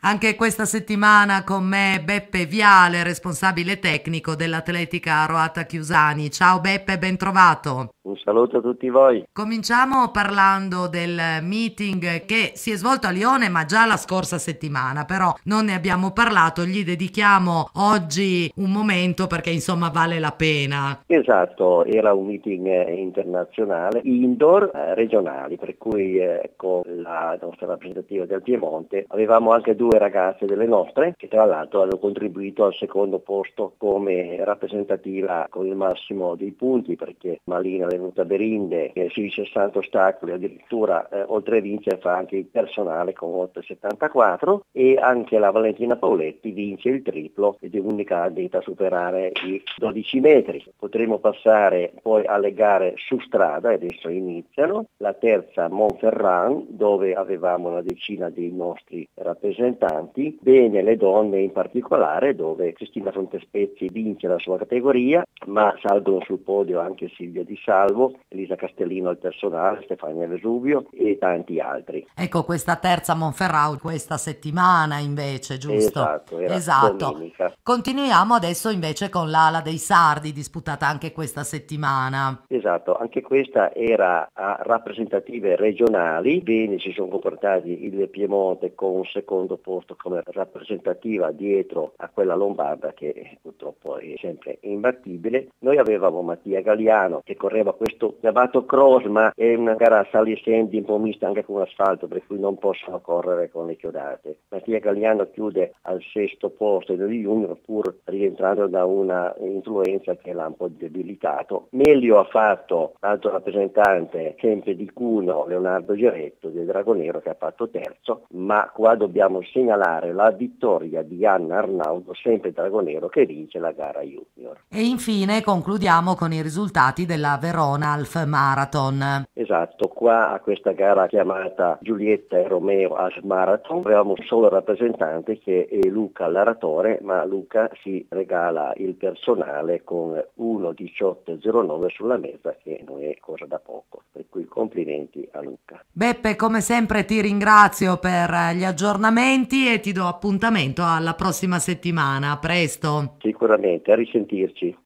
Anche questa settimana con me Beppe Viale, responsabile tecnico dell'Atletica Roata Chiusani. Ciao Beppe, ben trovato. Un saluto a tutti voi. Cominciamo parlando del meeting che si è svolto a Lione, ma già la scorsa settimana, però non ne abbiamo parlato, gli dedichiamo oggi un momento perché insomma vale la pena. Esatto, era un meeting internazionale, indoor regionali, per cui con la nostra rappresentativa del Piemonte avevamo anche due ragazze delle nostre che tra l'altro hanno contribuito al secondo posto come rappresentativa con il massimo dei punti, perché Malina è venuta a Berinde che sui 60 ostacoli addirittura oltre a vincere fa anche il personale con 8,74 e anche la Valentina Pauletti vince il triplo ed è l'unica atleta a superare i 12 metri. Potremo passare poi alle gare su strada e adesso iniziano. La terza Montferrand dove avevamo una decina dei nostri rappresentanti, bene le donne in particolare dove Cristina Fontespezzi vince la sua categoria, ma salgono sul podio anche Silvia Di Salvo, Elisa Castellino al personale, Stefania Vesuvio e tanti altri. Ecco, questa terza Monferrao questa settimana invece, giusto? Esatto, era Esatto. domenica. Continuiamo adesso invece con l'ala dei sardi disputata anche questa settimana. Esatto, anche questa era a rappresentative regionali, bene si sono comportati il Piemonte con un secondo posto come rappresentativa dietro a quella lombarda che purtroppo è sempre imbattibile. Noi avevamo Mattia Galliano che correva questo chiamato cross, ma è una gara a sali e scendi un po' mista anche con asfalto, per cui non possono correre con le chiodate. Mattia Galliano chiude al sesto posto degli junior pur rientrando da una influenza che l'ha un po' debilitato. Meglio ha fatto l'altro rappresentante sempre di Cuno, Leonardo Giretto del Dragonero, che ha fatto terzo, ma qua dobbiamo segnalare la vittoria di Anna Arnaudo, sempre Dragonero, che vince la gara junior. E infine concludiamo con i risultati della Verona Half Marathon. Esatto, qua a questa gara chiamata Giulietta e Romeo Half Marathon avevamo un solo rappresentante che è Luca Laratore, ma Luca si regala il personale con 1,18,09 sulla mezza, che non è cosa da poco, per cui complimenti a Luca. Beppe, come sempre ti ringrazio per gli aggiornamenti e ti do appuntamento alla prossima settimana. A presto. Sicuramente, a risentirci.